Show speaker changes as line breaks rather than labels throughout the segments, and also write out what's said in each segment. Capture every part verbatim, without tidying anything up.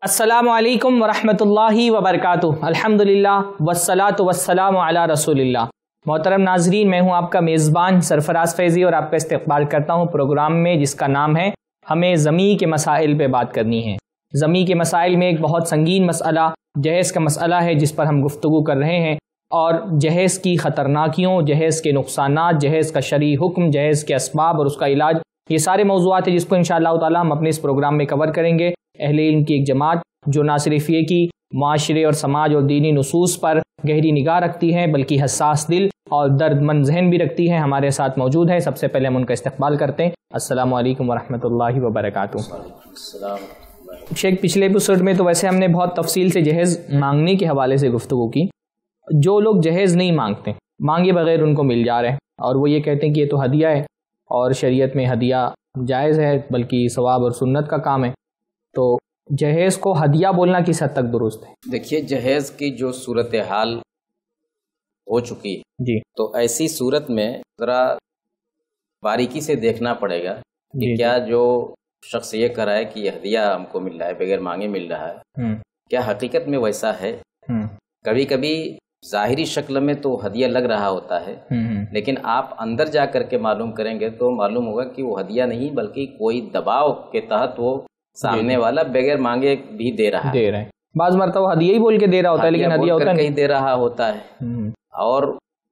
السلام علیکم ورحمۃ اللہ وبرکاتہ۔ الحمدللہ والصلاۃ والسلام علی رسول اللہ۔ محترم ناظرین، میں ہوں آپ کا میزبان سرفراز فیضی اور آپ کا استقبال کرتا ہوں پروگرام میں جس کا نام ہے ہمیں زمیں کے مسائل پہ بات کرنی ہے۔ زمیں کے مسائل میں ایک بہت سنگین مسئلہ جہیز کا مسئلہ ہے جس پر ہم گفتگو کر رہے ہیں، اور جہیز کی خطرناکیوں، جہیز کے نقصانات، جہیز کا شرعی حکم، جہیز کے اسباب اور اس کا علاج، یہ سارے موضوعات ہیں جس کو انشاءاللہ تعالی ہم اپنے اس پروگرام میں کور کریں گے۔ اہل علم کی ایک جماعت جو نہ صرف یہ کی معاشرے اور سماج اور دینی نصوص پر گہری نگاہ رکھتی ہے بلکہ حساس دل اور درد مند ذہن بھی رکھتی ہے، ہمارے ساتھ موجود ہے۔ سب سے پہلے ہم ان کا استقبال کرتے ہیں۔ السلام علیکم ورحمۃ اللہ وبرکاتہ۔ شیخ، پچھلے ایپیسوڈ میں تو ویسے ہم نے بہت تفصیل سے جہیز مانگنے کے حوالے سے گفتگو کی۔ جو لوگ جہیز نہیں مانگتے، مانگے بغیر ان کو مل جا رہے ہیں اور وہ یہ کہتے ہیں کہ یہ تو ہدیہ ہے اور شریعت میں ہدیہ جائز ہے بلکہ ثواب اور سنت کا کام ہے، تو جہیز کو ہدیہ بولنا کس حد تک درست ہے؟
دیکھیے، جہیز کی جو صورتحال ہو چکی ہے
جی
تو ایسی صورت میں ذرا باریکی سے دیکھنا پڑے گا کہ
جی
کیا جو شخص یہ کر رہا ہے کہ یہ ہدیہ ہم کو مل رہا ہے، بغیر مانگے مل رہا ہے،
ہم
کیا حقیقت میں ویسا ہے؟
ہم
کبھی کبھی ظاہری شکل میں تو ہدیہ لگ رہا ہوتا ہے،
ہم
لیکن آپ اندر جا کر کے معلوم کریں گے تو معلوم ہوگا کہ وہ ہدیہ نہیں بلکہ کوئی دباؤ کے تحت وہ سامنے والا بغیر مانگے بھی دے رہا ہے
دے رہے ہیں۔ بعض مرتبہ ہدیہ ہی بول کے دے رہا ہوتا ہے لیکن ہدیہ ہوتا
کہیں دے رہا ہوتا ہے۔
نہیں۔
اور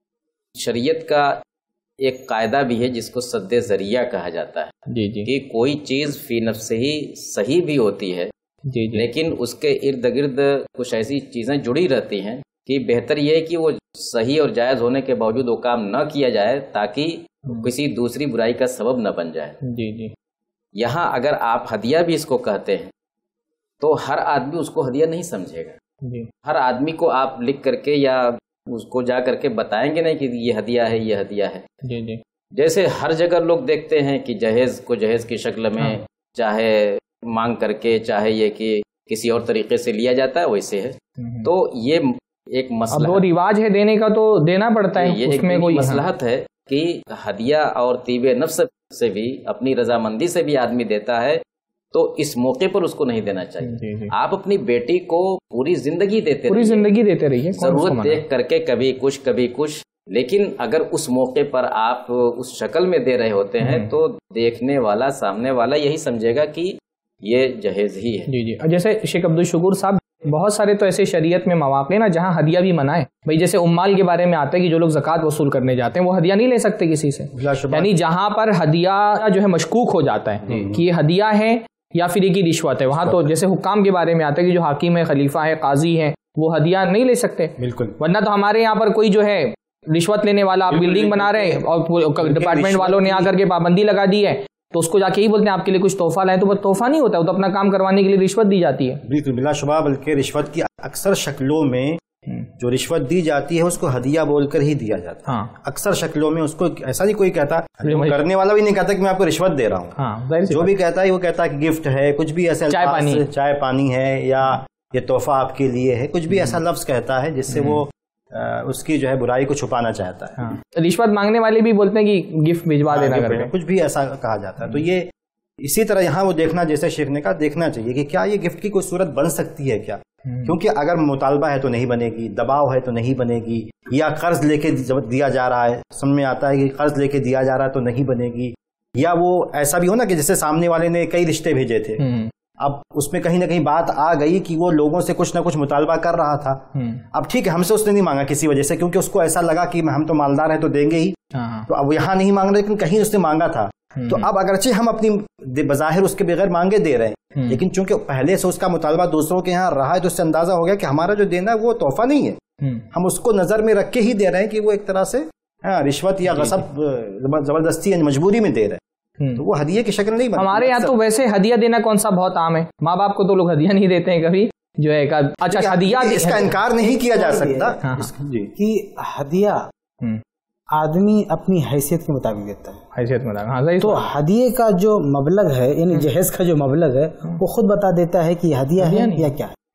شریعت کا ایک قاعدہ بھی ہے جس کو سد ذریعہ کہا جاتا ہے
جی جی
کہ کوئی چیز فی نفس ہی صحیح بھی ہوتی ہے
جی جی
لیکن اس کے ارد گرد کچھ ایسی چیزیں جڑی رہتی ہیں کہ بہتر یہ ہے کہ وہ صحیح اور جائز ہونے کے باوجود وہ کام نہ کیا جائے تاکہ کسی دوسری برائی کا سبب نہ بن جائے۔
جی جی
یہاں اگر آپ ہدیہ بھی اس کو کہتے ہیں تو ہر آدمی اس کو ہدیہ نہیں سمجھے گا۔
جی
ہر آدمی کو آپ لکھ کر کے یا اس کو جا کر کے بتائیں گے نہیں کہ یہ ہدیہ ہے یہ ہدیہ ہے۔
جی جی
جیسے ہر جگہ لوگ دیکھتے ہیں کہ جہیز کو جہیز کی شکل میں چاہے مانگ کر کے چاہے یہ کہ کسی اور طریقے سے لیا جاتا ہے ویسے ہے، تو یہ ایک مسئلہ
وہ رواج ہے دینے کا تو دینا پڑتا ہے،
یہ
اس میں کوئی
مصلحت ہے کہ ہدیہ اور طیب نفس سے بھی اپنی رضامندی سے بھی آدمی دیتا ہے تو اس موقع پر اس کو نہیں دینا چاہیے۔
جی جی
آپ اپنی بیٹی کو پوری زندگی دیتے
پوری
رہیے،
زندگی دیتے رہیے،
ضرورت دیکھ کر کے کبھی کچھ کبھی کچھ، لیکن اگر اس موقع پر آپ اس شکل میں دے رہے ہوتے ہیں تو دیکھنے والا سامنے والا یہی سمجھے گا کہ یہ جہیز ہی ہے۔
جی جی جیسے شیخ عبدالشکور صاحب، بہت سارے تو ایسے شریعت میں مواقع نا جہاں ہدیہ بھی منع ہے۔ بھائی جیسے امال کے بارے میں آتا ہے کہ جو لوگ زکوٰۃ وصول کرنے جاتے ہیں وہ ہدیہ نہیں لے سکتے کسی سے، یعنی جہاں پر ہدیہ جو ہے مشکوک ہو جاتا ہے کہ یہ ہدیہ ہے یا پھر یہ کی رشوت ہے، وہاں تو جیسے حکام کے بارے میں آتا ہے کہ جو حاکم ہے، خلیفہ ہے، قاضی ہے، وہ ہدیہ نہیں لے سکتے بالکل، ورنہ تو ہمارے یہاں پر کوئی جو ہے رشوت لینے والا، آپ بلڈنگ بنا رہے ہیں اور ڈپارٹمنٹ والوں نے آ کر کے پابندی لگا دی ہے تو اس کو جا کے ہی بولتے ہیں آپ کے لیے کچھ تحفہ لائیں، تو وہ تحفہ نہیں ہوتا، وہ تو اپنا کام کروانے کے لیے رشوت دی جاتی ہے۔
بالکل بلا شبہ، بلکہ رشوت کی اکثر شکلوں میں جو رشوت دی جاتی ہے اس کو ہدیہ بول کر ہی دیا جاتا ہے۔ اکثر شکلوں میں اس کو ایسا نہیں کوئی کہتا، کرنے والا بھی نہیں کہتا کہ میں آپ کو رشوت دے رہا ہوں، جو بھی کہتا ہے وہ کہتا ہے کہ گفٹ ہے، کچھ بھی ایسا چائے پانی ہے یا یہ تحفہ آپ کے لیے ہے، کچھ بھی ایسا لفظ کہتا ہے جس سے وہ اس کی جو ہے برائی کو چھپانا چاہتا ہے۔
رشوت مانگنے والے بھی بولتے ہیں کہ گفٹ بھجوا دینا کر کے،
کچھ بھی ایسا کہا جاتا ہے۔ تو یہ اسی طرح یہاں وہ دیکھنا، جیسے شیخ نے کہا، دیکھنا چاہیے کہ کیا یہ گفٹ کی کوئی صورت بن سکتی ہے کیا، کیونکہ اگر مطالبہ ہے تو نہیں بنے گی، دباؤ ہے تو نہیں بنے گی، یا قرض لے کے دیا جا رہا ہے، سن میں آتا ہے کہ قرض لے کے دیا جا رہا ہے تو نہیں بنے گی، یا وہ ایسا بھی ہو نا کہ جیسے سامنے والے نے کئی رشتے بھیجے تھے، اب اس میں کہیں نہ کہیں بات آ گئی کہ وہ لوگوں سے کچھ نہ کچھ مطالبہ کر رہا تھا، اب ٹھیک ہے ہم سے اس نے نہیں مانگا کسی وجہ سے کیونکہ اس کو ایسا لگا کہ ہم تو مالدار ہیں تو دیں گے ہی، تو اب یہاں نہیں مانگ رہے لیکن کہیں اس نے مانگا تھا، تو اب اگرچہ ہم اپنی بظاہر اس کے بغیر مانگے دے رہے ہیں لیکن چونکہ پہلے سے اس کا مطالبہ دوسروں کے یہاں رہا ہے تو اس سے اندازہ ہو گیا کہ ہمارا جو دینا ہے وہ تحفہ نہیں ہے، ہم اس کو نظر میں رکھ کے ہی دے رہے ہیں کہ وہ ایک طرح سے رشوت یا غصب زبردستی یا مجبوری میں دے رہے ہیں، تو وہ ہدیے کی شکل نہیں بنتی۔
ہمارے یہاں تو ویسے ہدیہ دینا کون سا بہت عام ہے، ماں باپ کو تو لوگ ہدیہ نہیں دیتے ہیں کبھی، جو ہے اچھا ہدیہ،
اس کا انکار نہیں کیا جا سکتا
کہ ہدیہ آدمی اپنی حیثیت کے مطابق دیتا ہے،
حیثیت مطابق، تو
ہدیے کا جو مبلغ ہے یعنی جہیز کا جو مبلغ ہے وہ خود بتا دیتا ہے کہ ہدیہ ہے یا کیا ہے۔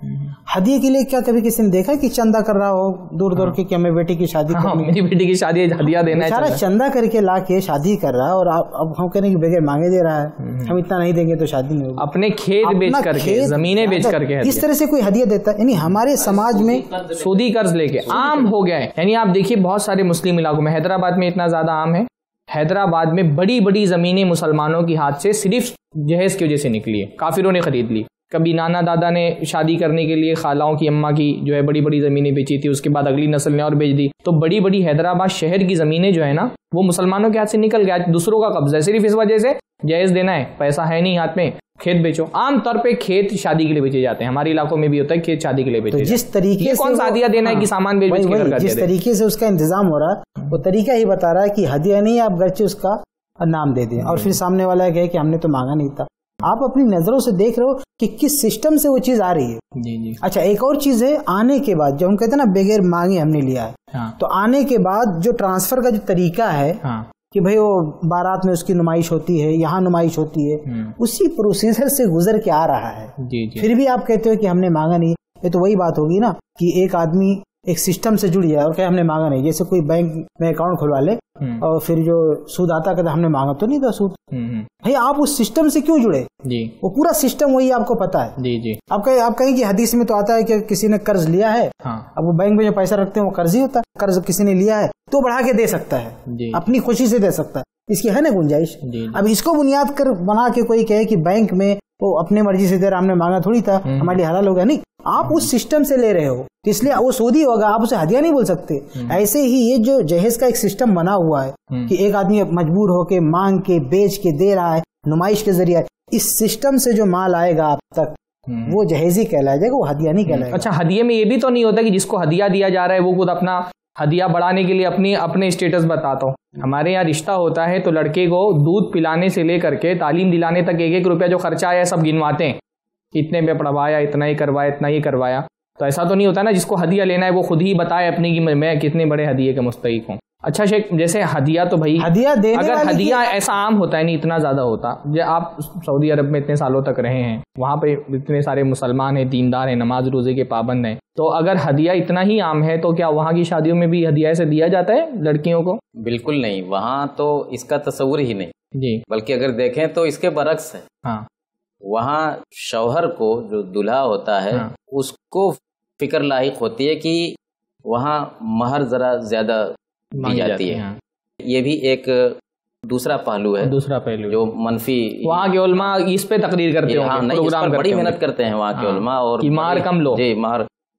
ہدیے کے لیے کیا کبھی کسی نے دیکھا کہ چندہ کر رہا ہو دور دور کے کہ ہمیں بیٹی کی شادی
ہاں میری بیٹی کی شادی ہدیہ دینا ہے,
سارا چندہ کر کے لا کے شادی کر رہا ہے, اور اب ہم کہنے کہ بغیر مانگے دے رہا ہے, ہم اتنا نہیں دیں گے تو شادی نہیں ہوگی.
اپنے کھیت بیچ کر کے, زمینیں بیچ کر کے
اس طرح سے کوئی ہدیہ دیتا ہے. یعنی ہمارے سماج میں
سودی قرض لے کے عام ہو گیا ہے. یعنی آپ دیکھیے بہت سارے مسلم علاقوں میں, حیدرآباد میں اتنا زیادہ عام ہے, حیدرآباد میں بڑی بڑی زمینیں مسلمانوں کی ہاتھ سے صرف جہیز کی وجہ سے نکلی ہے, کافروں نے خرید لی. کبھی نانا دادا نے شادی کرنے کے لیے خالاؤں کی اماں کی جو ہے بڑی بڑی زمینیں بیچی تھی, اس کے بعد اگلی نسل نے اور بیچ دی. تو بڑی بڑی حیدرآباد شہر کی زمینیں جو ہے نا وہ مسلمانوں کے ہاتھ سے نکل گیا, دوسروں کا قبضہ ہے, صرف اس وجہ سے جہیز دینا ہے, پیسہ ہے نہیں ہاتھ میں, کھیت بیچو. عام طور پہ کھیت شادی کے لیے بیچے جاتے ہیں, ہمارے علاقوں میں بھی ہوتا ہے کھیت شادی کے لیے بیچے.
جس طریقے سے
کون سا ہدیہ دینا ہے کہ سامان بیچ بیچ کے کر
جس طریقے سے اس کا انتظام ہو رہا ہے وہ طریقہ ہی بتا رہا ہے کہ ہدیہ نہیں, آپ گرچہ اس کا نام دے دیں اور پھر سامنے والا کہے کہ ہم نے تو مانگا نہیں تھا. آپ اپنی نظروں سے دیکھ رہے ہو کہ کس سسٹم سے وہ چیز آ رہی ہے.
جی جی.
اچھا ایک اور چیز ہے, آنے کے بعد جو ہم کہتے ہیں نا بغیر مانگے ہم نے لیا ہے, تو آنے کے بعد جو ٹرانسفر کا جو طریقہ ہے کہ بھئی وہ بارات میں اس کی نمائش ہوتی ہے, یہاں نمائش ہوتی ہے, اسی پروسیجر سے گزر کے آ رہا ہے. پھر بھی آپ کہتے ہو کہ ہم نے مانگا نہیں. یہ تو وہی بات ہوگی نا کہ ایک آدمی ایک سسٹم سے جڑ جائے اور کہ ہم نے مانگا نہیں. جیسے کوئی بینک میں اکاؤنٹ کھلوا لے اور پھر جو سود آتا کہتا ہم نے مانگا تو نہیں تھا سود. بھائی آپ اس سسٹم سے کیوں جڑے؟ جی وہ پورا سسٹم وہی آپ کو پتا ہے. جی جی. آپ کہیں آپ کہیں کہ حدیث میں تو آتا ہے کہ کسی نے قرض لیا ہے, اب وہ بینک میں جو پیسہ رکھتے ہیں وہ قرض ہی ہوتا ہے. قرض کسی نے لیا ہے تو بڑھا کے دے سکتا ہے, اپنی خوشی سے دے سکتا ہے, اس کی ہے نا گنجائش. اب اس کو بنیاد کر بنا کے کوئی کہے کہ بینک میں وہ اپنے مرضی سے دے رہا, ہم نے مانگا تھوڑی تھا, ہمارے لیے حلال ہو گیا. نہیں, آپ اس سسٹم سے لے رہے ہو اس لیے وہ سودی ہوگا, آپ اسے ہدیہ نہیں بول سکتے. ایسے ہی یہ جو جہیز کا ایک سسٹم بنا ہوا ہے کہ ایک آدمی مجبور ہو کے مانگ کے بیچ کے دے رہا ہے نمائش کے ذریعے, اس سسٹم سے جو مال آئے گا آپ تک وہ جہیزی کہلایا جائے گا, وہ ہدیہ نہیں کہلائے گا.
اچھا ہدیے میں یہ بھی تو نہیں ہوتا کہ جس کو ہدیہ دیا جا رہا ہے وہ خود اپنا ہدیہ بڑھانے کے لیے اپنی اپنے اسٹیٹس بتاتا ہوں. ہمارے یہاں رشتہ ہوتا ہے تو لڑکے کو دودھ پلانے سے لے کر کے تعلیم دلانے تک ایک ایک روپیہ جو خرچہ آیا سب گنواتے ہیں, اتنے پہ پڑھوایا, اتنا ہی کروایا, اتنا ہی کروایا. تو ایسا تو نہیں ہوتا نا جس کو ہدیہ لینا ہے وہ خود ہی بتائے اپنی کہ میں کتنے بڑے ہدیے کے مستحق ہوں. اچھا شیخ, جیسے ہدیہ تو بھائی
ہدیہ
اگر ہدیہ ایسا عام ہوتا ہے نہیں اتنا زیادہ ہوتا, جو آپ سعودی عرب میں اتنے سالوں تک رہے ہیں, وہاں پہ اتنے سارے مسلمان ہیں, دیندار ہیں, نماز روزے کے پابند ہیں, تو اگر ہدیہ اتنا ہی عام ہے تو کیا وہاں کی شادیوں میں بھی ہدیہ ایسے دیا جاتا ہے لڑکیوں کو؟
بالکل نہیں, وہاں تو اس کا تصور ہی نہیں جی, بلکہ اگر دیکھیں تو اس کے برعکس ہے. ہاں, وہاں شوہر کو جو دلہا ہوتا ہے اس کو فکر لاحق ہوتی ہے کہ وہاں مہر ذرا زیادہ دی جاتی ہے. یہ بھی ایک دوسرا پہلو ہے, دوسرا پہلو جو منفی.
وہاں کے علماء اس پہ تقریر کرتے ہیں,
پروگرام بڑی محنت کرتے ہیں وہاں کے علماء, اور
مہر کم لو.
جی مہر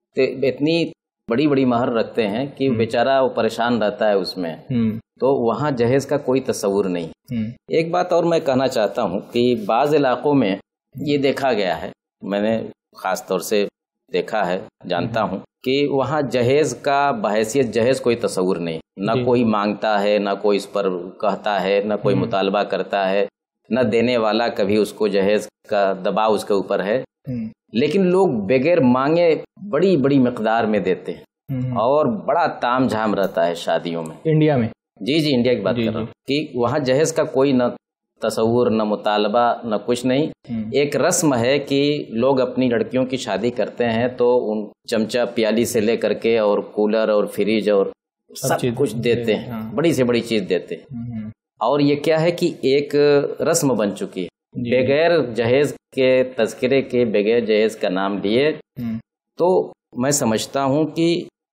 اتنی بڑی بڑی مہر رکھتے ہیں کہ بیچارہ وہ پریشان رہتا ہے اس میں. تو وہاں جہیز کا کوئی تصور نہیں. ایک بات اور میں کہنا چاہتا ہوں کہ بعض علاقوں میں یہ دیکھا گیا ہے, میں نے خاص طور سے دیکھا ہے, جانتا ہوں کہ وہاں جہیز کا بحیثیت جہیز کوئی تصور نہیں, نہ کوئی مانگتا ہے, نہ کوئی اس پر کہتا ہے, نہ کوئی مطالبہ کرتا ہے, نہ دینے والا کبھی اس کو جہیز کا دباؤ اس کے اوپر ہے. لیکن لوگ بغیر مانگے بڑی بڑی مقدار میں دیتے ہیں اور بڑا تام جھام رہتا ہے شادیوں میں.
انڈیا میں
جی جی انڈیا کی بات کر رہا ہوں کہ وہاں جہیز کا کوئی نہ تصور, نہ مطالبہ, نہ کچھ نہیں. ایک رسم ہے کہ لوگ اپنی لڑکیوں کی شادی کرتے ہیں تو ان چمچہ پیالی سے لے کر کے اور کولر اور فریج اور سب کچھ دیتے ہیں, بڑی سے بڑی چیز دیتے ہیں. اور یہ کیا ہے کہ ایک رسم بن چکی ہے, بغیر جہیز کے تذکرے کے, بغیر جہیز کا نام لیے. تو میں سمجھتا ہوں کہ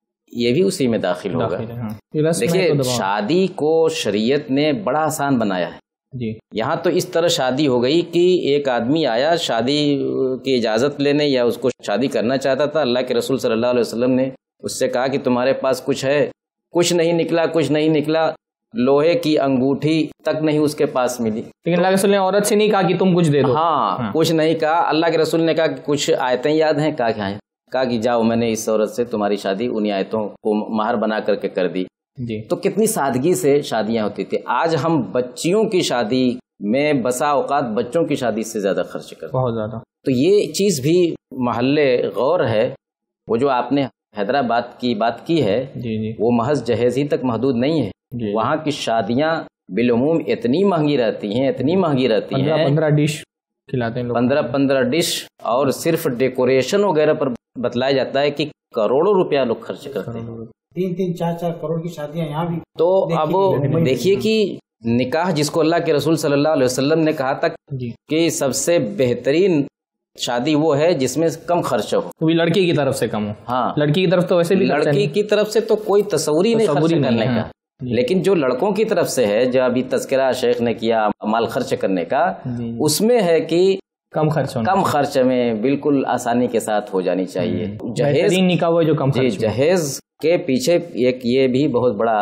یہ بھی اسی میں داخل ہوگا. دیکھیے شادی کو شریعت نے بڑا آسان بنایا ہے. جی یہاں تو اس طرح شادی ہو گئی کہ ایک آدمی آیا شادی کی اجازت لینے یا اس کو شادی کرنا چاہتا تھا, اللہ کے رسول صلی اللہ علیہ وسلم نے اس سے کہا کہ تمہارے پاس کچھ ہے, کچھ نہیں نکلا, کچھ نہیں نکلا, لوہے کی انگوٹھی تک نہیں اس کے پاس ملی.
لیکن اللہ کے رسول نے عورت سے نہیں کہا کہ تم کچھ دے دو.
ہاں کچھ نہیں کہا. اللہ کے رسول نے کہا کہ کچھ آیتیں یاد ہیں, کہا کیا ہیں, کہا کہ جاؤ میں نے اس عورت سے تمہاری شادی انہی آیتوں کو مہر بنا کر کے کر دی. جی تو کتنی سادگی سے شادیاں ہوتی تھی. آج ہم بچیوں کی شادی میں بسا اوقات بچوں کی شادی سے زیادہ خرچ کرتے ہیں, بہت زیادہ. تو یہ چیز بھی محل غور ہے. وہ جو آپ نے حیدرآباد کی بات کی ہے جی جی وہ محض جہیز ہی تک محدود نہیں ہے. جی وہاں کی شادیاں بالعموم اتنی مہنگی رہتی ہیں, اتنی مہنگی رہتی ہیں,
پندرہ ڈش کھلاتے ہیں,
پندرہ پندرہ ڈش, اور صرف ڈیکوریشن وغیرہ پر بتلایا جاتا ہے کہ کروڑوں روپیہ لوگ خرچ کرتے ہیں،
تین تین چار چار کروڑ کی شادیاں یہاں بھی.
تو اب دیکھیے کہ نکاح جس کو اللہ کے رسول صلی اللہ علیہ وسلم نے کہا تھا کہ سب سے بہترین شادی وہ ہے جس میں کم خرچ ہو،
وہ بھی لڑکی کی طرف سے کم ہو.
ہاں
لڑکی کی طرف تو ویسے بھی
لڑکی کی طرف سے تو کوئی تصور ہی نہیں خرچ کرنے کا، لیکن جو لڑکوں کی طرف سے ہے، جو ابھی تذکرہ شیخ نے کیا مال خرچ کرنے کا، اس میں ہے کہ
کم خرچ
کم خرچ میں بالکل آسانی کے ساتھ ہو جانی چاہیے.
جہیز نکاح ہوا جو کم خرچ.
جہیز کے پیچھے ایک یہ بھی بہت بڑا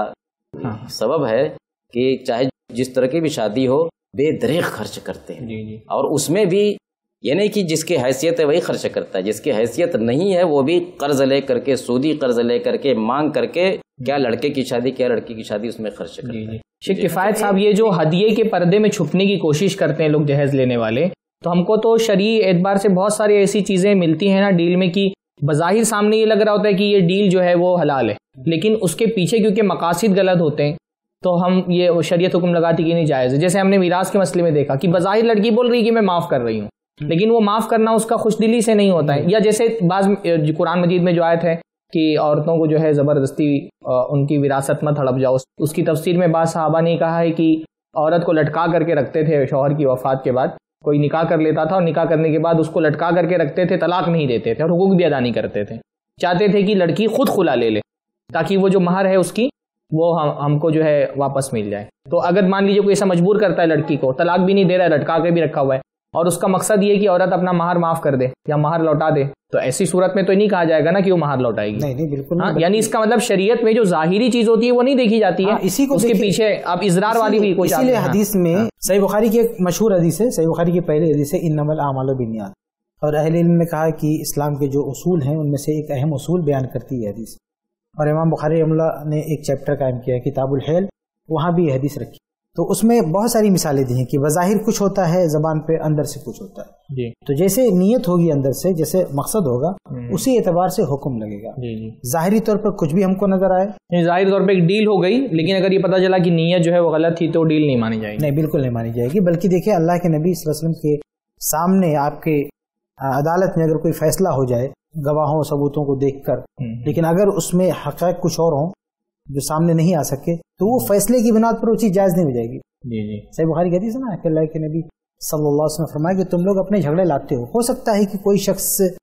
سبب ہے کہ چاہے جس طرح کی بھی شادی ہو بے دریغ خرچ کرتے ہیں، اور اس میں بھی یہ نہیں کہ جس کی حیثیت ہے وہی خرچ کرتا ہے، جس کی حیثیت نہیں ہے وہ بھی قرض لے کر کے، سودی قرض لے کر کے، مانگ کر کے، کیا لڑکے کی شادی کیا لڑکی کی شادی، اس میں خرچ کرتا ہے.
شیخ کفایت صاحب، یہ جو ہدیے کے پردے میں چھپنے کی کوشش کرتے ہیں لوگ جہیز لینے والے، تو ہم کو تو شرعی اعتبار سے بہت ساری ایسی چیزیں ملتی ہیں نا ڈیل میں کہ بظاہر سامنے یہ لگ رہا ہوتا ہے کہ یہ ڈیل جو ہے وہ حلال ہے، لیکن اس کے پیچھے کیونکہ مقاصد غلط ہوتے ہیں تو ہم یہ شریعت حکم لگاتی کہ نہیں جائز ہے. جیسے ہم نے میراث کے مسئلے میں دیکھا کہ بظاہر لڑکی بول رہی کہ میں معاف کر رہی ہوں، لیکن وہ معاف کرنا اس کا خوش دلی سے نہیں ہوتا ہے. یا جیسے بعض قرآن مجید میں جو آیت ہے کہ عورتوں کو جو ہے زبردستی ان کی وراثت مت ہڑپ جاؤ، اس کی تفسیر میں بعض صحابہ نے کہا ہے کہ عورت کو لٹکا کر کے رکھتے تھے شوہر کی وفات کے بعد. کوئی نکاح کر لیتا تھا اور نکاح کرنے کے بعد اس کو لٹکا کر کے رکھتے تھے، طلاق نہیں دیتے تھے اور حقوق بھی ادا نہیں کرتے تھے. چاہتے تھے کہ لڑکی خود خلا لے لے تاکہ وہ جو مہر ہے اس کی وہ ہم ہم کو جو ہے واپس مل جائے. تو اگر مان لیجیے کوئی ایسا مجبور کرتا ہے لڑکی کو، طلاق بھی نہیں دے رہا ہے، لٹکا کے بھی رکھا ہوا ہے، اور اس کا مقصد یہ کہ عورت اپنا مہر معاف کر دے یا مہر لوٹا دے، تو ایسی صورت میں تو نہیں کہا جائے گا نا کہ وہ مہر لوٹائے گی.
نہیں نہیں بالکل.
ہاں، یعنی اس کا مطلب شریعت میں جو ظاہری چیز ہوتی ہے وہ نہیں دیکھی جاتی ہے، اسی کو اس کے پیچھے اب اضرار والی بھی کوئی.
اسی لیے حدیث میں صحیح بخاری کی ایک مشہور حدیث ہے، صحیح بخاری کی پہلی حدیث ہے انما الاعمال بالنیات، اور اہل علم نے کہا کہ اسلام کے جو اصول ہیں ان میں سے ایک اہم اصول بیان کرتی ہے حدیث. اور امام بخاری رحمہ اللہ نے ایک چیپٹر قائم کیا ہے کتاب الحیل، وہاں بھی یہ حدیث رکھی. تو اس میں بہت ساری مثالیں دی ہیں کہ بظاہر کچھ ہوتا ہے زبان پہ، اندر سے کچھ ہوتا ہے. جی. تو جیسے نیت ہوگی اندر سے، جیسے مقصد ہوگا، اسی اعتبار سے حکم لگے گا. جی جی. ظاہری طور پر کچھ بھی ہم کو نظر آئے،
ظاہری طور پہ ایک ڈیل ہو گئی، لیکن اگر یہ پتہ چلا کہ نیت جو ہے وہ غلط تھی تو ڈیل نہیں مانی جائے گی.
نہیں، بالکل نہیں مانی جائے گی. بلکہ دیکھیں اللہ کے نبی صلی اللہ علیہ وسلم کے سامنے آپ کے عدالت میں اگر کوئی فیصلہ ہو جائے گواہوں ثبوتوں کو دیکھ کر، لیکن اگر اس میں حقائق کچھ اور ہوں جو سامنے نہیں آ سکے، تو وہ فیصلے کی بنیاد پر وہ چیز جائز نہیں ہو جائے گی. جی جی. صحیح بخاری کہتی ہے نا کہ اللہ کے نبی صلی اللہ علیہ وسلم فرمایا کہ تم لوگ اپنے جھگڑے لاتے ہو، ہو سکتا ہے کہ کوئی شخص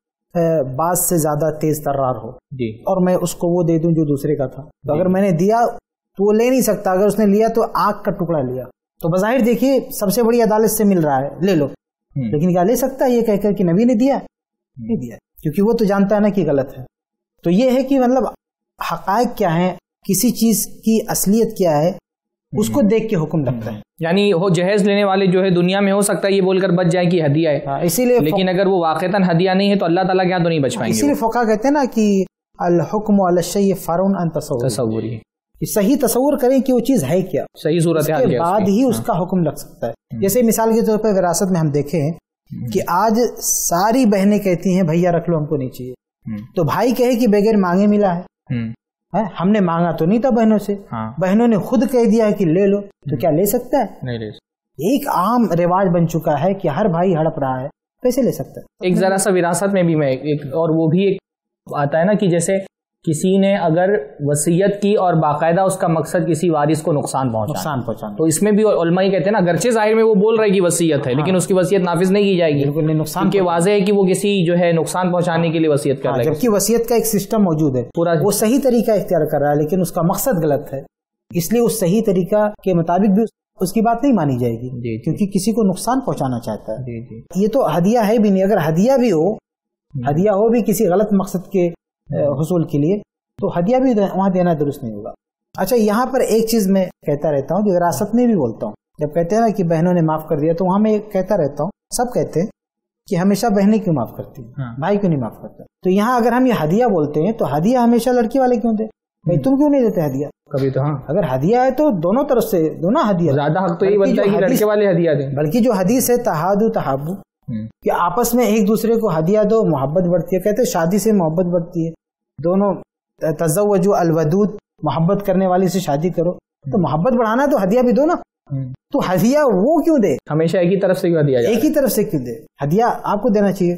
بعض سے زیادہ تیز ترار ہو جی، اور میں اس کو وہ دے دوں جو دوسرے کا تھا، تو اگر میں نے دیا تو وہ لے نہیں سکتا. اگر اس نے لیا تو آنکھ کا ٹکڑا لیا، تو بظاہر دیکھیے سب سے بڑی عدالت سے مل رہا ہے، لے لو. لیکن کیا لے سکتا ہے یہ کہہ کر کہ نبی نے دیا؟ نہیں دیا، کیونکہ وہ تو جانتا ہے نا کہ غلط ہے. تو یہ ہے کہ مطلب حقائق کیا ہیں، کسی چیز کی اصلیت کیا ہے، اس کو دیکھ کے حکم لگتا ہے.
یعنی وہ جہیز لینے والے جو ہے دنیا میں ہو سکتا ہے یہ بول کر بچ جائے کہ ہدیہ ہے،
اسی لیے
لیکن اگر وہ واقعتاً ہدیہ نہیں ہے تو اللہ تعالیٰ کیا تو نہیں بچ پائیں گے.
اسی لیے فقہا کہتے ہیں نا کہ الحکم علی الشیء فرع عن تصور، صحیح تصور کریں کہ وہ چیز ہے کیا،
صحیح صورت حال
کے بعد ہی اس کا حکم لگ سکتا ہے. جیسے مثال کے طور پر وراثت میں ہم دیکھیں کہ آج ساری بہنیں کہتی ہیں بھیا رکھ لو، ہم کو نہیں چاہیے، تو بھائی کہے کہ بغیر مانگے ملا ہے، ہم نے مانگا تو نہیں تھا بہنوں سے، بہنوں نے خود کہہ دیا ہے کہ لے لو، تو کیا لے سکتا ہے؟ نہیں لے سکتا. ایک عام رواج بن چکا ہے کہ ہر بھائی ہڑپ رہا ہے، کیسے لے سکتا ہے؟
ایک ذرا سا وراثت میں بھی میں ایک اور وہ بھی ایک آتا ہے نا کہ جیسے کسی نے اگر وصیت کی اور باقاعدہ اس کا مقصد کسی وارث کو نقصان پہنچانا
نقصان پہنچانا
تو اس میں بھی علماء کہتے ہیں نا اگرچہ ظاہر میں وہ بول رہے کہ وصیت ہے لیکن اس کی وصیت نافذ نہیں کی جائے گی،
بالکل نہیں، نقصان
کے واضح ہے کہ وہ کسی جو ہے نقصان پہنچانے کے لیے وصیت کر رہا ہے،
جبکہ وصیت کا ایک سسٹم موجود ہے پورا، وہ صحیح طریقہ اختیار کر رہا ہے لیکن اس کا مقصد غلط ہے، اس لیے اس صحیح طریقہ کے مطابق بھی اس کی بات نہیں مانی جائے گی کیونکہ کسی کو نقصان پہنچانا چاہتا ہے. یہ تو ہدیہ ہے بھی نہیں، اگر ہدیہ بھی ہو ہدیہ ہو بھی کسی غلط مقصد کے حصول کے لیے تو ہدیہ بھی وہاں دینا درست نہیں ہوگا. اچھا یہاں پر ایک چیز میں کہتا رہتا ہوں کہ وراثت میں بھی بولتا ہوں، جب کہتے ہیں نا کہ بہنوں نے معاف کر دیا تو وہاں میں کہتا رہتا ہوں، سب کہتے ہیں کہ ہمیشہ بہنیں کیوں معاف کرتی ہیں، بھائی کیوں نہیں معاف کرتا، تو یہاں اگر ہم یہ ہدیہ بولتے ہیں تو ہدیہ ہمیشہ لڑکی والے کیوں دے، بھائی تم کیوں نہیں دیتے ہدیہ
کبھی؟ تو ہاں
اگر ہدیہ ہے تو دونوں طرف سے دونوں ہدیہ،
زیادہ حق تو یہی بنتا ہے کہ لڑکے والے ہدیہ دیں،
بلکہ جو حدیث ہے تحادو تحابو کہ آپس میں ایک دوسرے کو ہدیہ دو، محبت بڑھتی ہے. کہتے ہیں شادی سے محبت بڑھتی ہے، دونوں تزوجوا الودود، محبت کرنے والی سے شادی کرو، تو محبت بڑھانا ہے تو ہدیہ بھی دو نا، تو ہدیہ وہ کیوں دے،
ہمیشہ ایک ہی طرف سے کیوں ہدیہ،
ایک ہی طرف سے کیوں دے، ہدیہ آپ کو دینا چاہیے.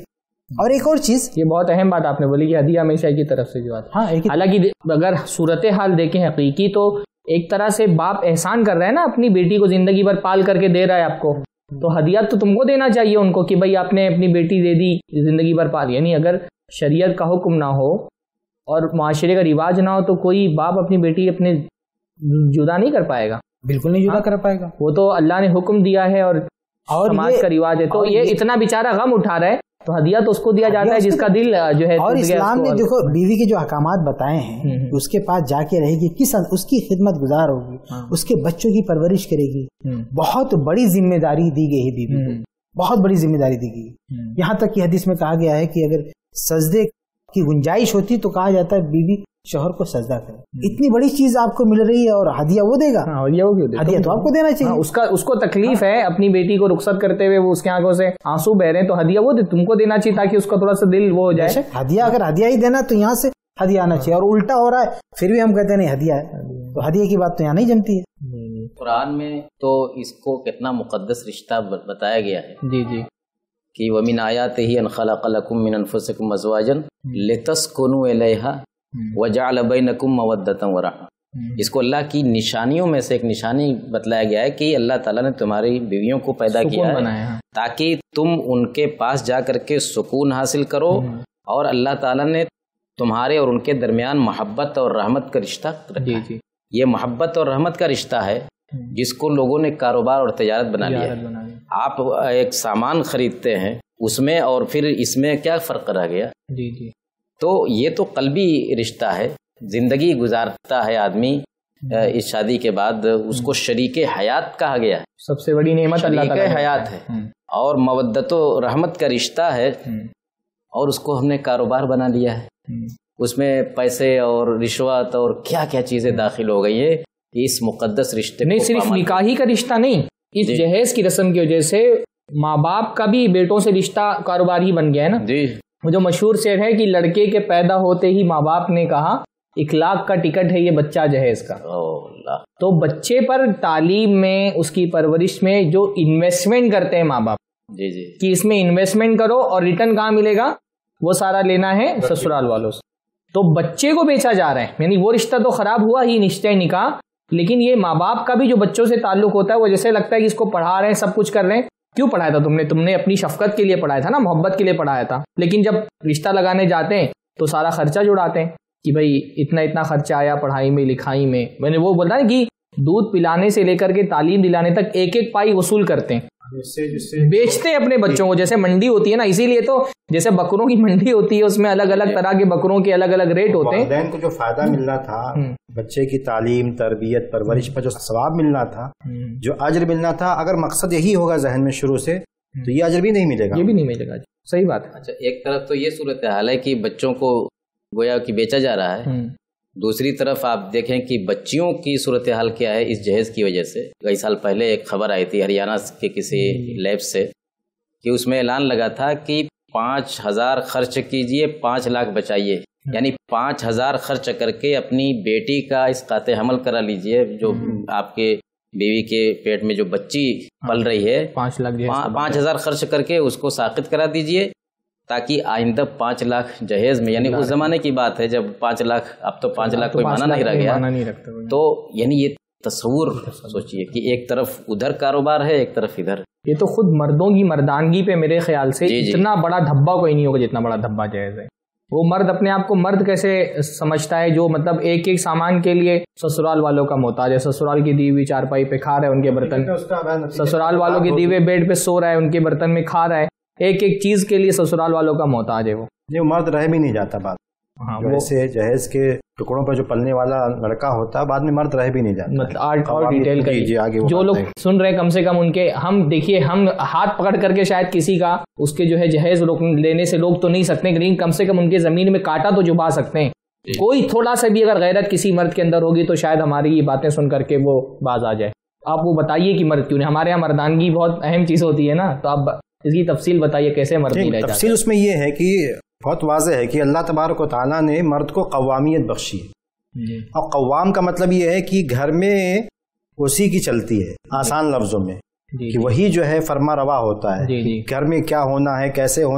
اور ایک اور چیز،
یہ بہت اہم بات آپ نے بولی کہ ہدیہ ہمیشہ کی طرف سے جو بات،
ہاں
حالانکہ اگر صورتحال دیکھیں حقیقی تو ایک طرح سے باپ احسان کر رہا ہے نا، اپنی بیٹی کو زندگی بھر پال کر کے دے رہا ہے آپ کو، تو ہدیات تو تم کو دینا چاہیے ان کو کہ بھائی آپ نے اپنی بیٹی دے دی زندگی بھر پال. یعنی اگر شریعت کا حکم نہ ہو اور معاشرے کا رواج نہ ہو تو کوئی باپ اپنی بیٹی اپنے جدا نہیں کر پائے گا،
بالکل نہیں جدا کر پائے گا.
وہ تو اللہ نے حکم دیا ہے اور سماج کا رواج ہے، تو یہ اتنا بیچارہ غم اٹھا رہا ہے تو ہدیہ تو اس کو دیا جاتا ہے جس کا دل جو ہے.
اور اسلام نے دیکھو بیوی کے جو احکامات بتائے ہیں، اس کے پاس جا کے رہے گی، کس اس کی خدمت گزار ہوگی، اس کے بچوں کی پرورش کرے گی، بہت بڑی ذمہ داری دی گئی ہے بیوی کو، بہت بڑی ذمہ داری دی گئی. یہاں تک کہ حدیث میں کہا گیا ہے کہ اگر سجدے کی گنجائش ہوتی تو کہا جاتا ہے بیوی شوہر کو سجدہ کرے. اتنی بڑی چیز آپ کو مل رہی ہے اور ہدیہ وہ دے گا، ہدیہ تو آپ کو دینا چاہیے.
اس کا اس کو تکلیف ہے اپنی بیٹی کو رخصت کرتے ہوئے، وہ اس کی آنکھوں سے آنسو بہ رہے ہیں، تو ہدیہ وہ تم کو دینا چاہیے تاکہ اس کا تھوڑا سا دل وہ ہو جائے.
ہدیہ اگر ہدیہ ہی دینا تو یہاں سے ہدیہ آنا چاہیے، اور الٹا ہو رہا ہے پھر بھی ہم کہتے ہیں نہیں ہدیہ ہے، تو ہدیہ کی بات تو یہاں نہیں جمتی ہے.
قرآن میں تو اس کو کتنا مقدس رشتہ بتایا گیا ہے.
جی جی
کہ وَمِنْ آيَاتِهِ أَنْ خَلَقَ لَكُم مِّنْ أَنفُسِكُمْ أَزْوَاجًا لِتَسْكُنُوا إِلَيْهَا وَجَعَلَ بَيْنَكُم مَّوَدَّةً وَرَحْمَةً. اس کو اللہ کی نشانیوں میں سے ایک نشانی بتلایا گیا ہے کہ اللہ تعالیٰ نے تمہاری بیویوں کو پیدا کیا ہے تاکہ تم ان کے پاس جا کر کے سکون حاصل کرو، اور اللہ تعالیٰ نے تمہارے اور ان کے درمیان محبت اور رحمت کا رشتہ رکھا ہے. یہ محبت اور رحمت کا رشتہ ہے جس کو لوگوں نے کاروبار اور تجارت بنا لیا ہے. آپ ایک سامان خریدتے ہیں اس میں اور پھر اس میں کیا فرق رہ گیا؟
جی جی
تو یہ تو قلبی رشتہ ہے. زندگی گزارتا ہے آدمی اس شادی کے بعد، اس کو شریک حیات کہا گیا ہے.
سب سے بڑی نعمت اللہ
شریک حیات ہے، اور مودت و رحمت کا رشتہ ہے، اور اس کو ہم نے کاروبار بنا لیا ہے. اس میں پیسے اور رشوت اور کیا کیا چیزیں داخل ہو گئی ہے. اس مقدس رشتے
نہیں صرف نکاحی کا رشتہ نہیں، اس جہیز کی رسم کی وجہ سے ماں باپ کا بھی بیٹوں سے رشتہ کاروبار ہی بن گیا ہے نا.
جی
وہ جو مشہور شعر ہے کہ لڑکے کے پیدا ہوتے ہی ماں باپ نے کہا ایک لاکھ کا ٹکٹ ہے یہ بچہ جہیز کا. تو بچے پر تعلیم میں، اس کی پرورش میں جو انویسٹمنٹ کرتے ہیں ماں باپ،
جی جی
کہ اس میں انویسٹمنٹ کرو اور ریٹرن کہاں ملے گا، وہ سارا لینا ہے سسرال والوں سے. تو بچے کو بیچا جا رہا ہے، یعنی وہ رشتہ تو خراب ہوا ہی رشتہ نکاح، لیکن یہ ماں باپ کا بھی جو بچوں سے تعلق ہوتا ہے وہ جیسے لگتا ہے کہ اس کو پڑھا رہے ہیں، سب کچھ کر رہے ہیں. کیوں پڑھایا تھا تم نے؟ تم نے اپنی شفقت کے لیے پڑھایا تھا نا، محبت کے لیے پڑھایا تھا. لیکن جب رشتہ لگانے جاتے ہیں تو سارا خرچہ جڑاتے ہیں کہ بھائی اتنا اتنا خرچہ آیا پڑھائی میں لکھائی میں. میں نے وہ بولا نا کہ دودھ پلانے سے لے کر کے تعلیم دلانے تک ایک ایک پائی وصول کرتے ہیں، بیچتے ہیں اپنے بچوں کو. جیسے منڈی ہوتی ہے نا، اسی لیے تو جیسے بکروں کی منڈی ہوتی ہے اس میں الگ الگ طرح کے بکروں کے الگ الگ ریٹ ہوتے ہیں.
والدین کو جو فائدہ ملنا تھا، بچے کی تعلیم تربیت پرورش پر جو ثواب ملنا تھا، جو اجر ملنا تھا، اگر مقصد یہی ہوگا ذہن میں شروع سے تو یہ اجر بھی نہیں ملے گا،
یہ بھی نہیں ملے گا. صحیح بات ہے.
اچھا، ایک طرف تو یہ صورتحال ہے کہ بچوں کو گویا کہ بیچا جا رہا ہے، دوسری طرف آپ دیکھیں کہ بچیوں کی صورتحال کیا ہے اس جہیز کی وجہ سے. کئی سال پہلے ایک خبر آئی تھی ہریانہ کے کسی لیب سے کہ اس میں اعلان لگا تھا کہ پانچ ہزار خرچ کیجئے پانچ لاکھ بچائیے. یعنی پانچ ہزار خرچ کر کے اپنی بیٹی کا اسقاط حمل کرا لیجئے، جو آپ کے بیوی کے پیٹ میں جو بچی پل رہی ہے،
پانچ لاکھ
پانچ ہزار خرچ کر کے اس کو ساقط کرا دیجئے تاکہ آئندہ پانچ لاکھ جہیز میں، یعنی اس زمانے کی بات ہے جب پانچ لاکھ، اب تو پانچ لاکھ کوئی معنی نہیں رہ گیا. تو یعنی یہ تصور سوچئے کہ ایک طرف ادھر کاروبار ہے، ایک طرف ادھر.
یہ تو خود مردوں کی مردانگی پہ میرے خیال سے اتنا بڑا دھبا کوئی نہیں ہوگا جتنا بڑا دھبا جہیز ہے. وہ مرد اپنے آپ کو مرد کیسے سمجھتا ہے جو مطلب ایک ایک سامان کے لیے سسرال والوں کا محتاج ہے. سسرال کی دی ہوئی چارپائی پہ کھا رہا ہے ان کے برتن، سسرال والوں کی دی ہوئے بیڈ پہ سو رہا ہے ان کے برتن میں کھا رہا ہے. ایک ایک چیز کے لیے سسرال والوں کا محتاج ہے. وہ
جو مرد رہ بھی نہیں جاتا بات. ہاں، ویسے جہیز کے ٹکڑوں پر جو پلنے والا لڑکا ہوتا ہے بعد میں مرد رہ بھی نہیں جاتا.
مطلب اور ڈیٹیل کا جو لوگ سن رہے کم سے کم ان کے، ہم دیکھیے ہم ہاتھ پکڑ کر کے شاید کسی کا اس کے جو ہے جہیز لینے سے روک تو نہیں سکتے، لیکن کم سے کم ان کے زمین میں کاٹا تو چبھا سکتے ہیں. کوئی تھوڑا سا بھی اگر غیرت کسی مرد کے اندر ہوگی تو شاید ہماری یہ باتیں سن کر کے وہ باز آ جائے. آپ وہ بتائیے کہ مرد کیوں نہیں؟ ہمارے یہاں مردانگی بہت اہم چیز ہوتی ہے نا، تو آپ اس کی تفصیل بتائیے کیسے مرد نہیں رہ جاتا.
تفصیل اس میں یہ ہے کہ بہت واضح ہے کہ اللہ تبارک و تعالیٰ نے مرد کو قوامیت بخشی ہے، اور قوام کا مطلب یہ ہے کہ گھر میں اسی کی چلتی ہے، آسان لفظوں میں کہ وہی جو ہے فرما روا ہوتا ہے، گھر میں کیا ہونا ہے کیسے ہونا ہے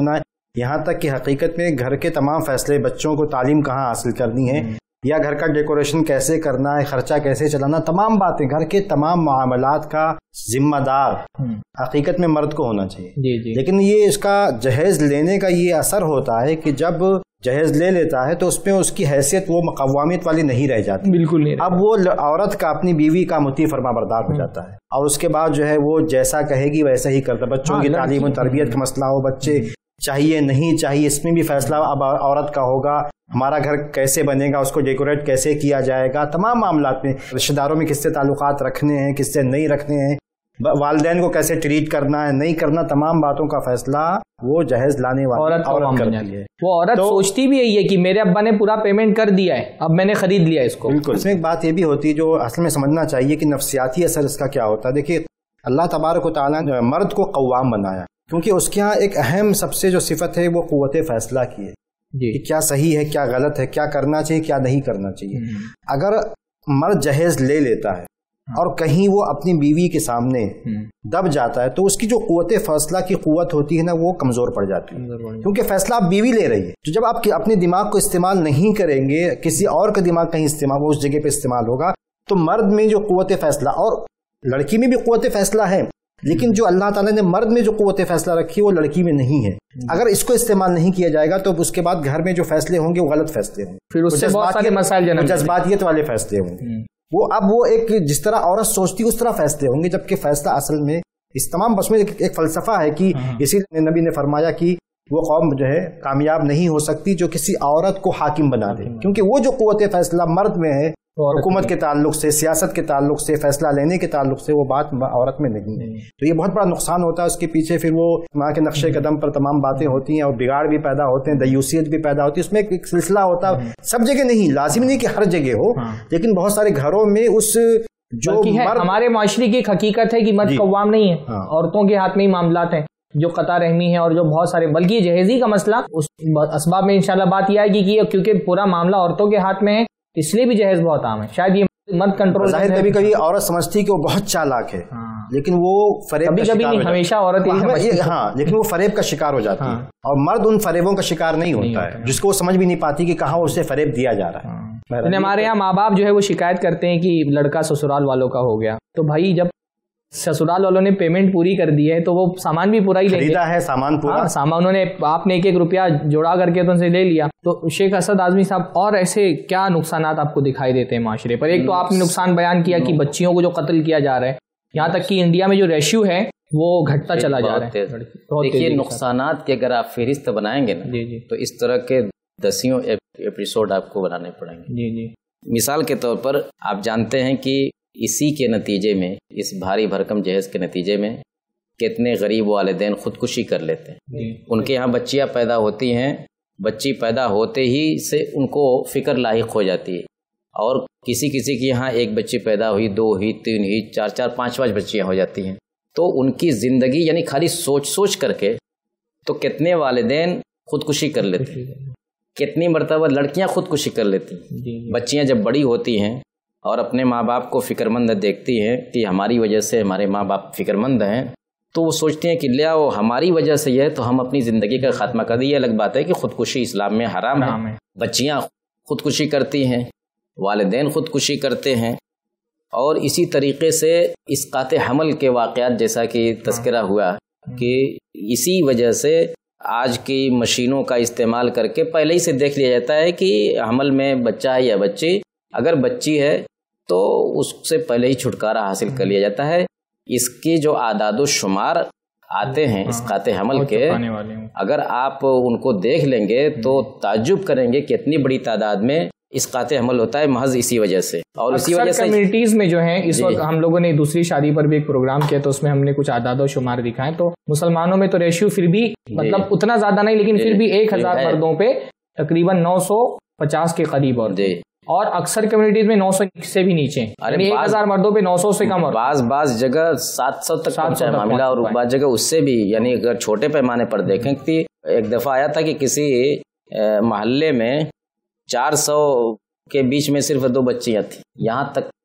یہاں تک کہ حقیقت میں گھر کے تمام فیصلے، بچوں کو تعلیم کہاں حاصل کرنی ہے یا گھر کا ڈیکوریشن کیسے کرنا ہے، خرچہ کیسے چلانا، تمام باتیں، گھر کے تمام معاملات کا ذمہ دار حقیقت میں مرد کو ہونا چاہیے. جی جی. لیکن یہ اس کا جہیز لینے کا یہ اثر ہوتا ہے کہ جب جہیز لے لیتا ہے تو اس میں اس کی حیثیت وہ قوامیت والی نہیں رہ جاتی. بالکل نہیں. اب وہ عورت کا اپنی بیوی کا مطیع فرما بردار ہو جاتا ہے اور اس کے بعد جو ہے وہ جیسا کہے گی ویسا ہی کرتا. بچوں کی تعلیم و تربیت کا مسئلہ ہو، بچے چاہیے نہیں چاہیے، اس میں بھی فیصلہ اب عورت کا ہوگا. ہمارا گھر کیسے بنے گا، اس کو ڈیکوریٹ کیسے کیا جائے گا، تمام معاملات میں رشتہ داروں میں کس سے تعلقات رکھنے ہیں، کس سے نہیں رکھنے ہیں، والدین کو کیسے ٹریٹ کرنا ہے نہیں کرنا، تمام باتوں کا فیصلہ وہ جہیز لانے والی عورت کرتی ہے.
وہ عورت سوچتی بھی یہی ہے کہ میرے ابا نے پورا پیمنٹ کر دیا ہے، اب میں نے خرید لیا اس کو.
بالکل. اس میں ایک بات یہ بھی ہوتی ہے جو اصل میں سمجھنا چاہیے کہ نفسیاتی اثر اس کا کیا ہوتا ہے. دیکھیے اللہ تبارک و تعالیٰ نے مرد کو قوام بنایا کیونکہ اس کے ہاں ایک اہم سب سے جو صفت ہے وہ قوت فیصلہ کی ہے کہ کیا صحیح ہے، کیا غلط ہے، کیا کرنا چاہیے، کیا نہیں کرنا چاہیے. اگر مرد جہیز لے لیتا ہے اور کہیں وہ اپنی بیوی کے سامنے دب جاتا ہے تو اس کی جو قوت فیصلہ کی قوت ہوتی ہے نا وہ کمزور پڑ جاتی ہے کیونکہ فیصلہ آپ بیوی لے رہی ہے. تو جب آپ اپنے دماغ کو استعمال نہیں کریں گے، کسی اور کا دماغ کہیں استعمال وہ اس جگہ پہ استعمال ہوگا، تو مرد میں جو قوت فیصلہ، اور لڑکی میں بھی قوت فیصلہ ہے لیکن جو اللہ تعالیٰ نے مرد میں جو قوت فیصلہ رکھی وہ لڑکی میں نہیں ہے. اگر اس کو استعمال نہیں کیا جائے گا تو اس کے بعد گھر میں جو فیصلے ہوں گے وہ غلط فیصلے ہوں گے،
پھر اس سے بہت سارے مسائل جنم
جذباتیت والے فیصلے ہوں گے. وہ اب وہ ایک جس طرح عورت سوچتی اس طرح فیصلے ہوں گے، جبکہ فیصلہ اصل میں اس تمام بس میں ایک فلسفہ ہے کہ اسی نبی نے فرمایا کہ وہ قوم جو ہے کامیاب نہیں ہو سکتی جو کسی عورت کو حاکم بنا دے، کیونکہ وہ جو قوت فیصلہ مرد میں ہے حکومت کے تعلق سے، سیاست کے تعلق سے، فیصلہ لینے کے تعلق سے، وہ بات عورت میں نہیں ہے. تو یہ بہت بڑا نقصان ہوتا ہے. اس کے پیچھے پھر وہ ماں کے نقشے قدم پر تمام باتیں ہوتی ہیں اور بگاڑ بھی پیدا ہوتے ہیں، دیوسیت بھی پیدا ہوتی ہے. اس میں ایک سلسلہ ہوتا ہے، سب جگہ نہیں، لازم نہیں کہ ہر جگہ ہو، لیکن بہت سارے گھروں میں اس جو
ہمارے معاشرے کی ایک حقیقت ہے کہ مرد قوام نہیں ہے، عورتوں کے ہاتھ میں ہی معاملات ہیں جو قطع رحمی ہے اور جو بہت سارے، بلکہ یہ جہیزی کا مسئلہ اس اسباب میں انشاءاللہ بات یہ آئے گی کہ کیونکہ پورا معاملہ عورتوں کے ہاتھ میں ہے اس لیے بھی جہیز بہت عام ہے. شاید یہ مرد کنٹرول
ظاہر کبھی کبھی عورت سمجھتی کہ وہ بہت چالاک ہے لیکن وہ فریب کا
شکار ہو ہمیشہ عورت
ہاں لیکن وہ فریب کا شکار ہو جاتی ہے اور مرد ان فریبوں کا شکار نہیں ہوتا ہے جس کو وہ سمجھ بھی نہیں پاتی کہ کہاں اسے فریب دیا جا رہا ہے.
ہمارے یہاں ماں باپ جو ہے وہ شکایت کرتے ہیں کہ لڑکا سسرال والوں کا ہو گیا، تو بھائی جب سسرال والوں نے پیمنٹ پوری کر دی ہے تو وہ سامان بھی پورا ہی لے
خریدا ہے، سامان پورا
سامان انہوں نے، آپ نے ایک ایک روپیہ جوڑا کر کے تو ان سے لے لیا. تو شیخ اسد اعظمی صاحب اور ایسے کیا نقصانات آپ کو دکھائی دیتے ہیں معاشرے پر؟ ایک تو آپ نے نقصان بیان کیا کہ بچیوں کو جو قتل کیا جا رہا ہے، یہاں تک کہ انڈیا میں جو ریشیو ہے وہ گھٹتا چلا جا رہا ہے.
دیکھیے نقصانات کے اگر آپ فہرست بنائیں گے نا تو اس طرح کے دسیوں ایپیسوڈ آپ کو بنانے پڑیں گے. جی جی مثال کے طور پر آپ جانتے ہیں کہ اسی کے نتیجے میں، اس بھاری بھرکم جہیز کے نتیجے میں کتنے غریب والدین خودکشی کر لیتے ہیں. ان کے یہاں بچیاں پیدا ہوتی ہیں، بچی پیدا ہوتے ہی سے ان کو فکر لاحق ہو جاتی ہے، اور کسی کسی کے یہاں ایک بچی پیدا ہوئی، دو ہوئی، تین ہوئی، چار چار پانچ پانچ بچیاں ہو جاتی ہیں. تو ان کی زندگی یعنی خالی سوچ سوچ کر کے تو کتنے والدین خودکشی کر لیتے ہیں، کتنی مرتبہ لڑکیاں خودکشی کر لیتی ہیں. بچیاں جب بڑی ہوتی ہیں اور اپنے ماں باپ کو فکر مند دیکھتی ہیں کہ ہماری وجہ سے ہمارے ماں باپ فکر مند ہیں، تو وہ سوچتے ہیں کہ لیا وہ ہماری وجہ سے یہ ہے تو ہم اپنی زندگی کا خاتمہ کر دیں. یہ الگ بات ہے کہ خودکشی اسلام میں حرام ہے. بچیاں خودکشی کرتی ہیں، والدین خودکشی کرتے ہیں، اور اسی طریقے سے اسقاط حمل کے واقعات جیسا کہ تذکرہ ہوا کہ اسی وجہ سے آج کی مشینوں کا استعمال کر کے پہلے ہی سے دیکھ لیا جاتا ہے کہ حمل میں بچہ ہے یا بچی. اگر بچی ہے تو اس سے پہلے ہی چھٹکارا حاصل کر لیا جاتا ہے. اس کے جو اعداد و شمار آتے ہیں اسقاط حمل کے، اگر آپ ان کو دیکھ لیں گے تو تعجب کریں گے کہ اتنی بڑی تعداد میں اسقاط حمل ہوتا ہے محض اسی وجہ سے. اور اسی وجہ سے
کمیونٹیز میں جو ہیں اس وقت ہم لوگوں نے دوسری شادی پر بھی ایک پروگرام کیا تو اس میں ہم نے کچھ اعداد و شمار دکھائے. تو مسلمانوں میں تو ریشیو پھر بھی مطلب اتنا زیادہ نہیں، لیکن پھر بھی ایک ہزار مردوں پہ تقریباً نو سو پچاس کے قریب اور اور اکثر کمیونٹیز میں نو سو سے بھی نیچے، یعنی ایک ہزار مردوں پہ نو سو سے کم،
بعض بعض جگہ سات سو تک پہنچا ہے معاملہ، اور بعض جگہ اس سے بھی. یعنی اگر چھوٹے پیمانے پر دیکھیں کہ ایک دفعہ آیا تھا کہ کسی محلے میں چار سو کے بیچ میں صرف دو بچیاں تھیں، یہاں تک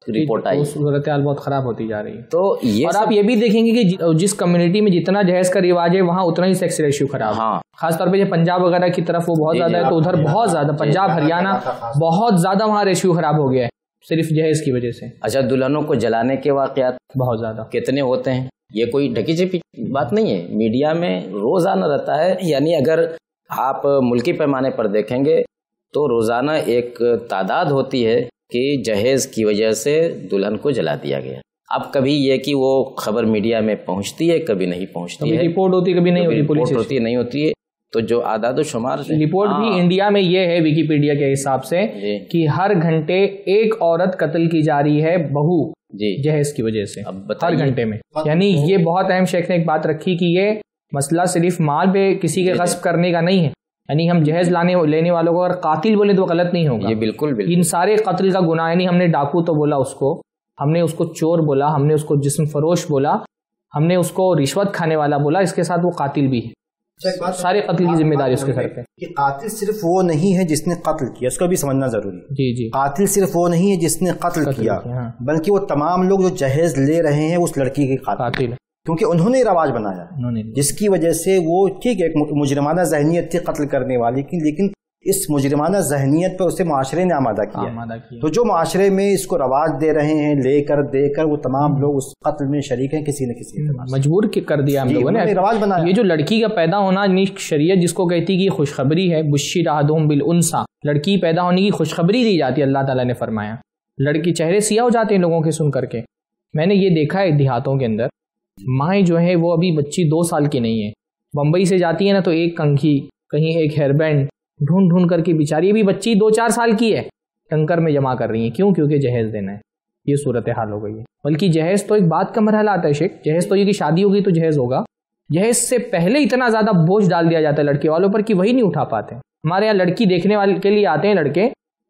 رپورٹ آئی،
صورت حال بہت خراب ہوتی جا رہی ہے.
تو یہ
اور آپ یہ بھی دیکھیں گے کہ جس کمیونٹی میں جتنا جہیز کا رواج ہے وہاں اتنا ہی سیکس ریشیو خراب ہے.
ہاں
خاص طور پہ جو پنجاب وغیرہ کی طرف وہ بہت زیادہ ہے، تو ادھر بہت زیادہ پنجاب ہریانہ بہت زیادہ وہاں ریشیو خراب ہو گیا ہے صرف جہیز کی وجہ سے.
اچھا، دلہنوں کو جلانے کے واقعات
بہت زیادہ
کتنے ہوتے ہیں؟ یہ کوئی ڈھکی چھپی بات نہیں ہے، میڈیا میں روزانہ رہتا ہے. یعنی اگر آپ ملکی پیمانے پر دیکھیں گے تو روزانہ ایک تعداد ہوتی ہے کہ جہیز کی وجہ سے دلہن کو جلا دیا گیا. اب کبھی یہ کہ وہ خبر میڈیا میں پہنچتی ہے، کبھی نہیں پہنچتی ہے،
رپورٹ ہوتی کبھی نہیں ہوتی،
پولیس ہوتی نہیں ہوتی ہے. تو جو اعداد و شمار
رپورٹ بھی انڈیا میں یہ ہے ویکیپیڈیا کے حساب سے کہ ہر گھنٹے ایک عورت قتل کی جا رہی ہے بہو جی جہیز کی وجہ سے ہر گھنٹے میں. یعنی یہ بہت اہم شیخ نے ایک بات رکھی کہ یہ مسئلہ صرف مال پہ کسی کے غصب کرنے کا نہیں ہے. یعنی ہم جہیز لانے لینے والوں کو اگر قاتل بولے تو غلط نہیں ہوگا.
یہ بالکل بالکل
ان سارے قتل کا گناہ. یعنی ہم نے ڈاکو تو بولا اس کو، ہم نے اس کو چور بولا، ہم نے اس کو جسم فروش بولا، ہم نے اس کو رشوت کھانے والا بولا، اس کے ساتھ وہ قاتل بھی ہے. سارے قتل کی ذمہ داری اس کے سر پہ.
قاتل صرف وہ نہیں ہے جس نے قتل کیا، اس کو بھی سمجھنا ضروری ہے.
جی جی
قاتل صرف وہ نہیں ہے جس نے قتل کیا، بلکہ وہ تمام لوگ جو جہیز لے رہے ہیں اس لڑکی کے قاتل، کیونکہ انہوں نے رواج بنایا جس کی وجہ سے وہ ٹھیک ہے ایک مجرمانہ ذہنیت تھی قتل کرنے والی کی، لیکن اس مجرمانہ ذہنیت پر اسے معاشرے نے آمادہ کیا. تو جو معاشرے میں اس کو رواج دے رہے ہیں لے کر دے کر وہ تمام لوگ اس قتل میں شریک ہیں، کسی نہ کسی
مجبور کر دیا ہم لوگوں نے
رواج بنایا.
یہ جو لڑکی کا پیدا ہونا شریعت جس کو کہتی کہ خوشخبری ہے، بشر احدہم بالانثی، لڑکی پیدا ہونے کی خوشخبری دی جاتی ہے. اللہ تعالیٰ نے فرمایا لڑکی چہرے سیاہ ہو جاتے ہیں لوگوں کے سن کر کے. میں نے یہ دیکھا ہے دیہاتوں کے اندر مائیں جو ہے وہ ابھی بچی دو سال کی نہیں ہے، بمبئی سے جاتی ہے نا تو ایک کنگھی کہیں ایک ہیئر بینڈ ڈھونڈ ڈھونڈ کر کے بیچاری ابھی بچی دو چار سال کی ہے ٹنکر میں جمع کر رہی ہیں. کیوں؟ کیونکہ جہیز دینا ہے. یہ صورتحال ہو گئی ہے. بلکہ جہیز تو ایک بات کا مرحلہ آتا ہے شیخ. جہیز تو یہ کہ شادی ہوگی تو جہیز ہوگا. جہیز سے پہلے اتنا زیادہ بوجھ ڈال دیا جاتا ہے لڑکے والوں پر کہ وہی نہیں اٹھا پاتے. ہمارے یہاں لڑکی دیکھنے والے کے لیے آتے ہیں لڑکے،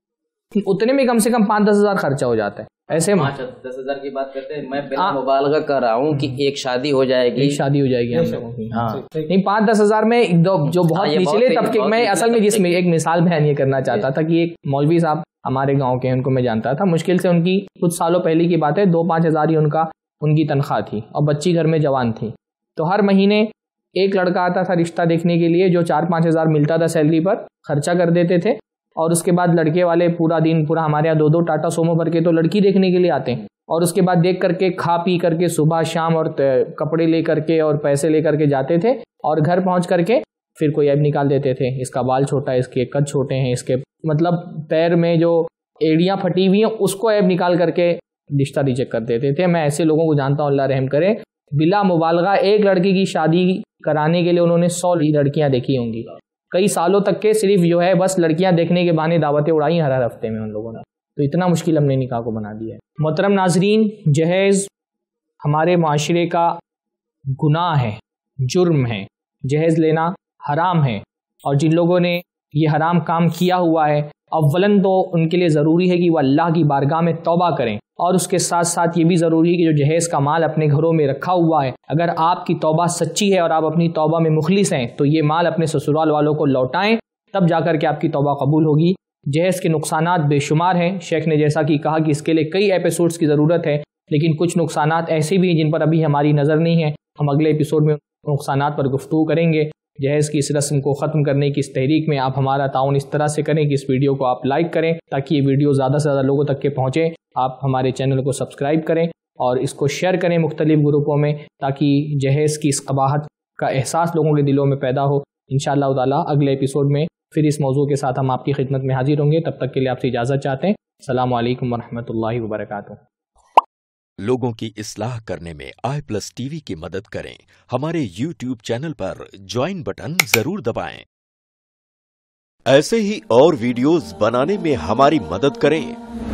اتنے میں کم سے کم پانچ دس ہزار خرچہ ہو جاتا ہے. ایسے
دس ہزار کی بات کرتے ہیں، میں بلا مبالغہ کر رہا ہوں کہ ایک شادی ہو جائے گی،
ایک شادی ہو جائے گی ہم لوگوں کی. ہاں نہیں پانچ دس ہزار میں جو بہت نچلے طبقے میں اصل میں جس میں ایک مثال بیان یہ کرنا چاہتا تھا کہ ایک مولوی صاحب ہمارے گاؤں کے، ان کو میں جانتا تھا، مشکل سے ان کی کچھ سالوں پہلے کی بات ہے دو پانچ ہزار ہی ان کا ان کی تنخواہ تھی اور بچی گھر میں جوان تھی. تو ہر مہینے ایک لڑکا آتا تھا رشتہ دیکھنے کے لیے جو چار پانچ ہزار ملتا تھا سیلری پر، خرچہ کر دیتے تھے. اور اس کے بعد لڑکے والے پورا دن پورا ہمارے یہاں دو دو ٹاٹا سومو بھر کے تو لڑکی دیکھنے کے لیے آتے ہیں. اور اس کے بعد دیکھ کر کے کھا پی کر کے صبح شام اور کپڑے لے کر کے اور پیسے لے کر کے جاتے تھے. اور گھر پہنچ کر کے پھر کوئی ایب نکال دیتے تھے، اس کا بال چھوٹا ہے، اس کے قد چھوٹے ہیں، اس کے مطلب پیر میں جو ایڑیاں پھٹی ہوئی ہیں اس کو ایب نکال کر کے رشتہ ریجیکٹ کر دیتے تھے. میں ایسے لوگوں کو جانتا ہوں، اللہ رحم کرے. بلا مبالغہ ایک لڑکی کی شادی کرانے کے لیے انہوں نے سو لڑکیاں دیکھی ہوں گی. کئی سالوں تک کے صرف جو ہے بس لڑکیاں دیکھنے کے بہانے دعوتیں اڑائی ہر ہر ہفتے میں ان لوگوں نے. تو اتنا مشکل ہم نے نکاح کو بنا دیا ہے. محترم ناظرین، جہیز ہمارے معاشرے کا گناہ ہے، جرم ہے. جہیز لینا حرام ہے، اور جن لوگوں نے یہ حرام کام کیا ہوا ہے اولاً تو ان کے لیے ضروری ہے کہ وہ اللہ کی بارگاہ میں توبہ کریں، اور اس کے ساتھ ساتھ یہ بھی ضروری ہے کہ جو جہیز کا مال اپنے گھروں میں رکھا ہوا ہے، اگر آپ کی توبہ سچی ہے اور آپ اپنی توبہ میں مخلص ہیں تو یہ مال اپنے سسرال والوں کو لوٹائیں، تب جا کر کے آپ کی توبہ قبول ہوگی. جہیز کے نقصانات بے شمار ہیں. شیخ نے جیسا کہ کہا کہ اس کے لیے کئی ایپیسوڈز کی ضرورت ہے، لیکن کچھ نقصانات ایسے بھی ہیں جن پر ابھی ہماری نظر نہیں ہے. ہم اگلے ایپیسوڈ میں نقصانات پر گفتگو کریں گے. جہیز کی اس رسم کو ختم کرنے کی اس تحریک میں آپ ہمارا تعاون اس طرح سے کریں کہ اس ویڈیو کو آپ لائک کریں تاکہ یہ ویڈیو زیادہ سے زیادہ لوگوں تک کے پہنچے. آپ ہمارے چینل کو سبسکرائب کریں اور اس کو شیئر کریں مختلف گروپوں میں تاکہ جہیز کی اس قباحت کا احساس لوگوں کے دلوں میں پیدا ہو. انشاءاللہ تعالی اگلے ایپیسوڈ میں پھر اس موضوع کے ساتھ ہم آپ کی خدمت میں حاضر ہوں گے. تب تک کے لیے آپ سے اجازت چاہتے ہیں. السلام علیکم ورحمۃ اللہ وبرکاتہ.
لوگوں کی اصلاح کرنے میں آئی پلس ٹی وی کی مدد کریں. ہمارے یوٹیوب چینل پر جوائن بٹن ضرور دبائیں. ایسے ہی اور ویڈیوز بنانے میں ہماری مدد کریں.